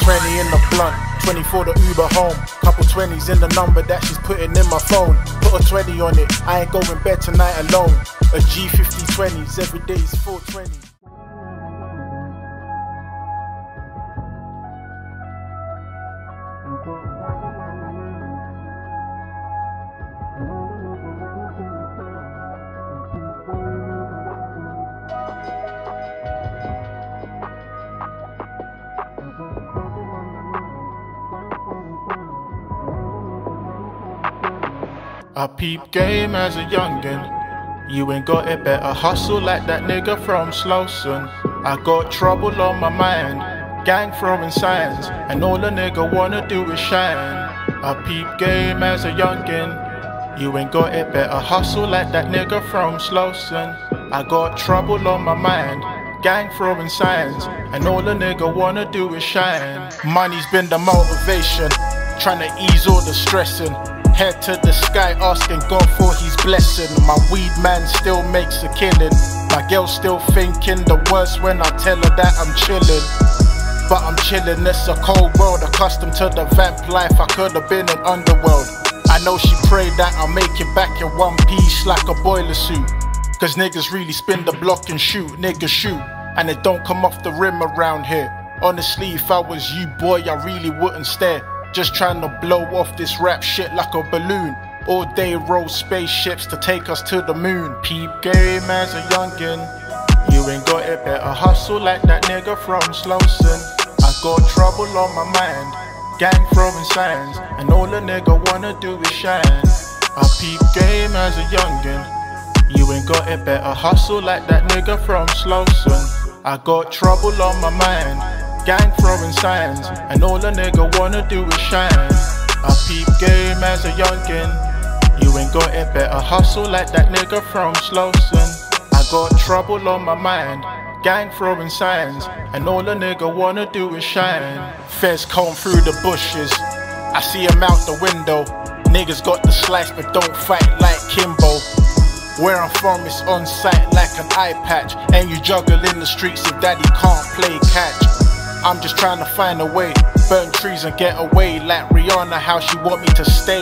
20 in the blunt, 20 for the Uber home. Couple 20s in the number that she's putting in my phone. Put a 20 on it, I ain't going bed tonight alone. A G50 20s, every day's 420. I peep game as a youngin'. You ain't got it, better hustle like that nigga from Slowson. I got trouble on my mind, gang throwing signs, and all a nigga wanna do is shine. I peep game as a youngin'. You ain't got it, better hustle like that nigga from Slowson. I got trouble on my mind, gang throwing signs, and all a nigga wanna do is shine. Money's been the motivation, tryna ease all the stressin'. Head to the sky asking God for his blessing. My weed man still makes a killing. My girl still thinking the worst when I tell her that I'm chilling. But I'm chilling, it's a cold world. Accustomed to the vamp life, I could've been in underworld. I know she prayed that I'll make it back in one piece like a boiler suit. Cause niggas really spin the block and shoot, niggas shoot. And it don't come off the rim around here. Honestly, if I was you boy, I really wouldn't stare. Just trying to blow off this rap shit like a balloon. All day roll spaceships to take us to the moon. Peep game as a youngin'. You ain't got it, better hustle like that nigga from Slowson. I got trouble on my mind, gang throwing signs, and all a nigga wanna do is shine. I peep game as a youngin'. You ain't got it, better hustle like that nigga from Slowson. I got trouble on my mind, gang throwing signs, and all a nigga wanna do is shine. I peep game as a youngin'. You ain't got it, better hustle like that nigga from Slowson. I got trouble on my mind, gang throwing signs, and all a nigga wanna do is shine. Feds comb through the bushes, I see him out the window. Niggas got the slice but don't fight like Kimbo. Where I'm from it's on sight like an eye patch, and you juggle in the streets if daddy can't play catch. I'm just trying to find a way, burn trees and get away like Rihanna, how she want me to stay.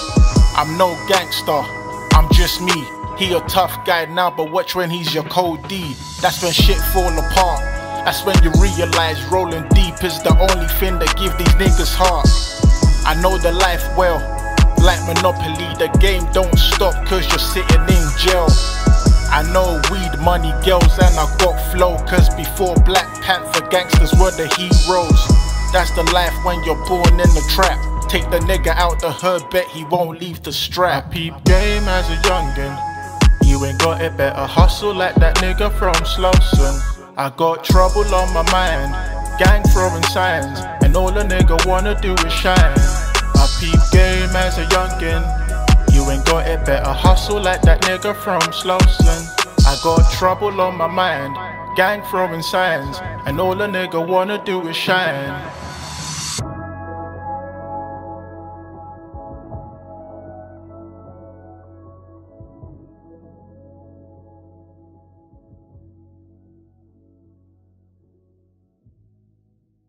I'm no gangster, I'm just me. He a tough guy now, but watch when he's your cold D. That's when shit fall apart. That's when you realize rolling deep is the only thing that give these niggas heart. I know the life well, like Monopoly. The game don't stop cause you're sitting in jail. I know weed, money, girls, and I got flow. Cause before Black Panther, gangsters were the heroes. That's the life when you're born in the trap. Take the nigga out the hood, bet he won't leave the strap. I peep game as a youngin'. You ain't got it, better hustle like that nigga from Slowson. I got trouble on my mind, gang throwing signs, and all a nigga wanna do is shine. I peep game as a youngin'. You ain't got it, better hustle like that nigga from Slowson. I got trouble on my mind, gang throwing signs, and all a nigga wanna do is shine.